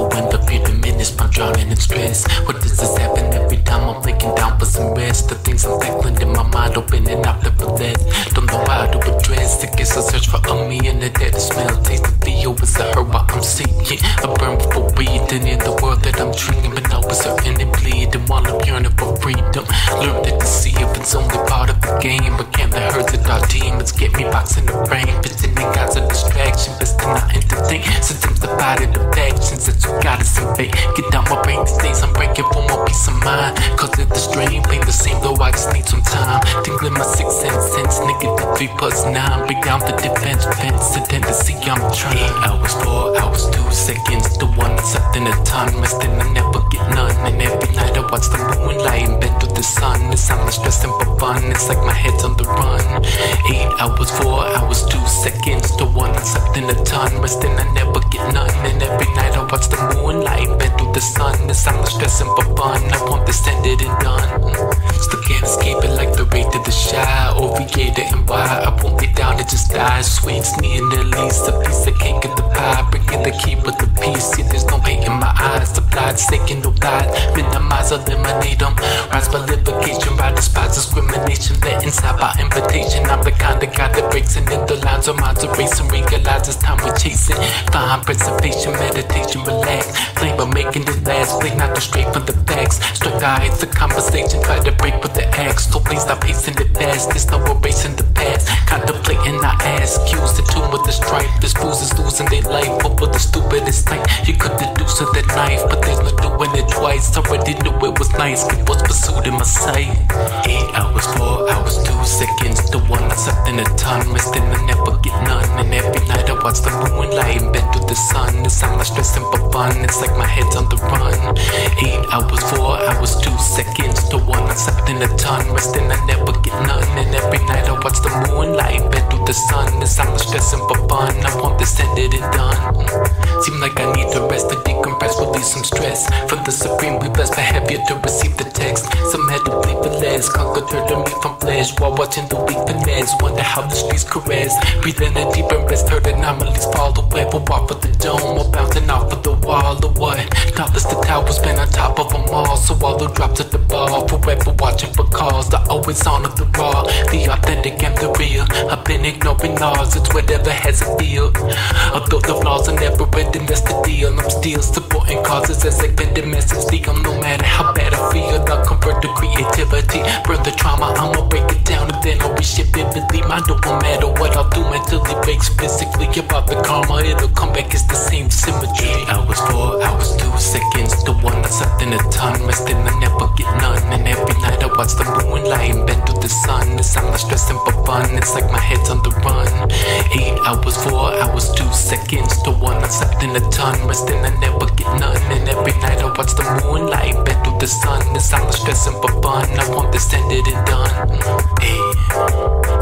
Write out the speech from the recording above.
when the few diminish, I'm drowning in stress. What does this happen every time I'm breaking down for some rest? The things I'm tackling in my mind, opening up nevertheless. Don't know how to address. I guess I search for a me in the dead smell. Taste the feel, is a her what I'm seeking. I burn for breathing in the world that I'm dreaming, but now it's hurting and bleeding while I'm yearning for freedom. Learn to deceive, it's only part of the game, but can't the hurt that our demons get me boxing the brain. Pitching the gods a distraction, best to not entertain. Systems divided of factions, that's what got us in fate. Get out my brain these days, I'm breaking for more peace of mind. Cause of the strain, pain the same though I just need some time. Tingling my 6 sense, nigga the 3 plus 9. Break down the defense fence, a tendency I'm trying. 8 hours, 4 hours, 2 seconds to 1 something a ton. Resting I never get none, and every night I watch the moonlight in bed with the sun. It's I'm not stressing for fun, it's like my head's on the run. 8 hours, 4 hours, 2 seconds to 1 something a ton. Resting I never get none, and every night I watch the moonlight in bed with the sun. It's I'm not stressing for fun, I want this ended and done. Still can't escape it like the rate of the shy. Overrated and why I won't get down, it just dies. Sweets me in the least, a piece of cake at the pie. Breaking the key with the piece, see there's no hate in my eyes. The blood staking no lies, minimize, eliminate them. Rise by litigation, right despise discrimination. Let inside by invitation, I'm the kind of guy that breaks into the lines of minds erasing. Realize it's time we're chasing. Find preservation, meditation, relax. Flame but making it last, flame not straight from the facts. Strike eyes, the conversation, try to break with the axe. So please stop pacing it fast, there's no erasing the past. Contemplating, I ask, use the tune with the strife. This fools is losing their life over the stupidest night. You could deduce with the knife, but there's no doing it twice. Already knew it was nice, it was pursued in my sight. 8 hours, 4 hours, 2 seconds to 1 something a ton. Resting I never get none, and every night I watch the moonlight in bed with the sun. It's I'm not stressing for fun, it's like my head's on the run. 8 hours, 4 hours, 2 seconds to 1 something a ton. Resting I never get none, and every night I watch the moonlight in bed with the sun. It's I'm not stressing for fun, I want this ended and done. Seem like I need to rest, to decompress, release some stress. From the supreme we blessed, but heavier to receive the text. Some had to bleed for less, conquer turn me from flesh while watching the weak finesse. Wonder how the streets caress. Breathe in a deep and rest, heard anomalies fall away. We'll walk for the dome, or bouncing off of the wall, or what? Doubtless the towers been on top of them all, so all the drops at the ball. Forever watching for calls, the always on of the raw, the authentic and the real. I've been ignoring laws, it's whatever has a feel. Although the flaws are never ending, that's the deal. I'm still supporting causes as I get the message deal. No matter how bad I feel, I'll convert to creativity. Burn the trauma, I'ma break it down and then I'll reshape vividly. Mine don't matter what I'll do until it breaks physically. About the karma, it'll come back, it's the same symmetry. 8 hours, 4 hours, 2 seconds to 1 something a ton. Resting I never get none, and every night I watch the moonlight in bed with the sun. It's I'm not stressing for fun, it's like my head's on the run. 8 hours, 4 hours, 2 seconds to 1 something a ton. Resting I never get none, and every night I watch the moonlight in bed with the sun. It's I'm not stressing for fun, I want this ended and done. Hey.